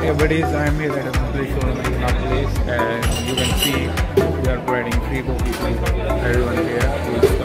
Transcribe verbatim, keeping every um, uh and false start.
Hey buddies, I am here at a complete showroom in our place, and you can see we are providing free coffee to everyone here.